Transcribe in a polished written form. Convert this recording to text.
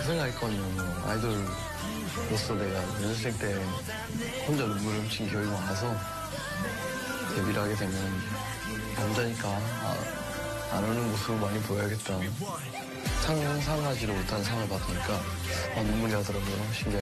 생각했거든요. 아이돌로서 내가 연습생 때 혼자 눈물을 훔친 기억이 많아서 데뷔를 하게 되면 남자니까 안 우는 모습을 많이 보여야겠다. 상상하지도 못한 상을 받으니까 눈물이 나더라고요. 신기하게.